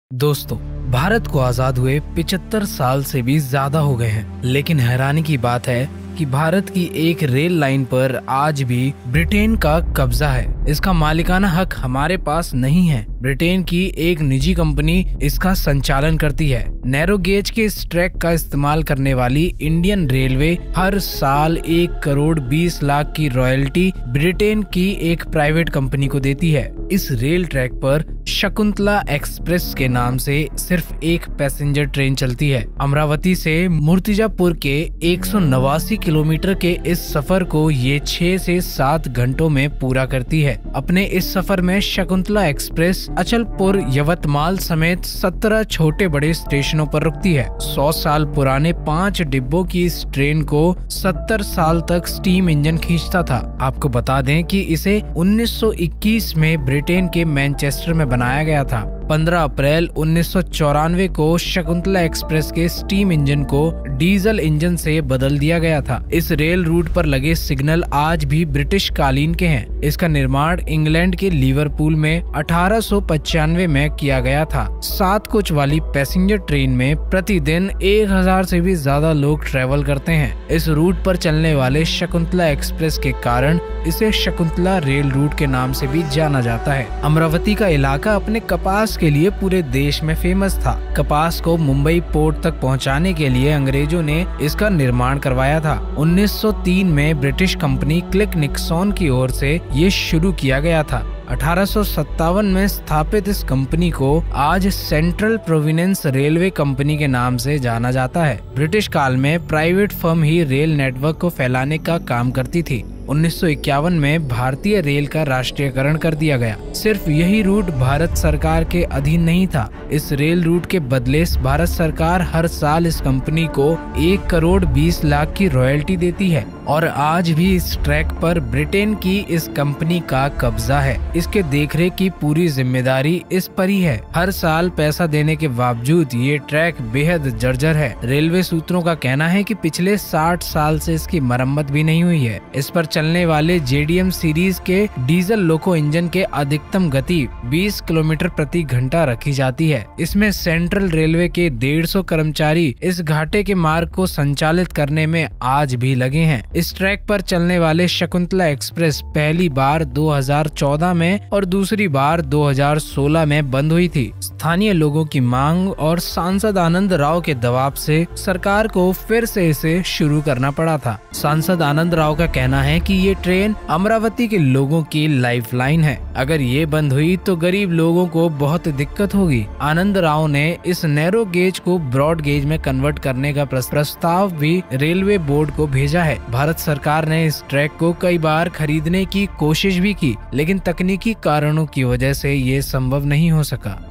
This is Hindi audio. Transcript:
दोस्तों, भारत को आजाद हुए 75 साल से भी ज्यादा हो गए हैं, लेकिन हैरानी की बात है कि भारत की एक रेल लाइन पर आज भी ब्रिटेन का कब्जा है। इसका मालिकाना हक हमारे पास नहीं है। ब्रिटेन की एक निजी कंपनी इसका संचालन करती है। नैरो गेज के इस ट्रैक का इस्तेमाल करने वाली इंडियन रेलवे हर साल 1 करोड़ 20 लाख की रॉयल्टी ब्रिटेन की एक प्राइवेट कंपनी को देती है। इस रेल ट्रैक पर शकुंतला एक्सप्रेस के नाम से सिर्फ एक पैसेंजर ट्रेन चलती है। अमरावती से मूर्तिजापुर के 189 किलोमीटर के इस सफर को ये 6 से 7 घंटों में पूरा करती है। अपने इस सफर में शकुंतला एक्सप्रेस अचलपुर, यवतमाल समेत 17 छोटे बड़े स्टेशनों पर रुकती है। 100 साल पुराने 5 डिब्बों की इस ट्रेन को 70 साल तक स्टीम इंजन खींचता था। आपको बता दें कि इसे 1921 में ब्रिटेन के मैनचेस्टर में बनाया गया था। 15 अप्रैल 1994 को शकुंतला एक्सप्रेस के स्टीम इंजन को डीजल इंजन से बदल दिया गया था। इस रेल रूट पर लगे सिग्नल आज भी ब्रिटिश कालीन के हैं। इसका निर्माण इंग्लैंड के लिवरपूल में 1895 में किया गया था। 7 कोच वाली पैसेंजर ट्रेन में प्रतिदिन 1000 से भी ज्यादा लोग ट्रेवल करते हैं। इस रूट पर चलने वाले शकुंतला एक्सप्रेस के कारण इसे शकुंतला रेल रूट के नाम से भी जाना जाता है। अमरावती का इलाका अपने कपास के लिए पूरे देश में फेमस था। कपास को मुंबई पोर्ट तक पहुंचाने के लिए अंग्रेजों ने इसका निर्माण करवाया था। 1903 में ब्रिटिश कंपनी क्लिक निक्सन की ओर से ये शुरू किया गया था। 1857 में स्थापित इस कंपनी को आज सेंट्रल प्रोविडेंस रेलवे कंपनी के नाम से जाना जाता है। ब्रिटिश काल में प्राइवेट फर्म ही रेल नेटवर्क को फैलाने का काम करती थी। 1951 में भारतीय रेल का राष्ट्रीयकरण कर दिया गया। सिर्फ यही रूट भारत सरकार के अधीन नहीं था। इस रेल रूट के बदले भारत सरकार हर साल इस कंपनी को 1 करोड़ 20 लाख की रॉयल्टी देती है और आज भी इस ट्रैक पर ब्रिटेन की इस कंपनी का कब्जा है। इसके देखरेख की पूरी जिम्मेदारी इस पर ही है। हर साल पैसा देने के बावजूद ये ट्रैक बेहद जर्जर है। रेलवे सूत्रों का कहना है कि पिछले 60 साल से इसकी मरम्मत भी नहीं हुई है। इस पर चलने वाले JDM सीरीज के डीजल लोको इंजन के अधिकतम गति 20 किलोमीटर प्रति घंटा रखी जाती है। इसमें सेंट्रल रेलवे के 150 कर्मचारी इस घाटे के मार्ग को संचालित करने में आज भी लगे हैं। इस ट्रैक पर चलने वाले शकुंतला एक्सप्रेस पहली बार 2014 में और दूसरी बार 2016 में बंद हुई थी। स्थानीय लोगों की मांग और सांसद आनंद राव के दबाव से सरकार को फिर से इसे शुरू करना पड़ा था। सांसद आनंद राव का कहना है कि ये ट्रेन अमरावती के लोगों की लाइफलाइन है। अगर ये बंद हुई तो गरीब लोगों को बहुत दिक्कत होगी। आनंद राव ने इस नैरो गेज को ब्रॉड गेज में कन्वर्ट करने का प्रस्ताव भी रेलवे बोर्ड को भेजा है। भारत सरकार ने इस ट्रैक को कई बार खरीदने की कोशिश भी की, लेकिन तकनीकी कारणों की वजह से ये संभव नहीं हो सका।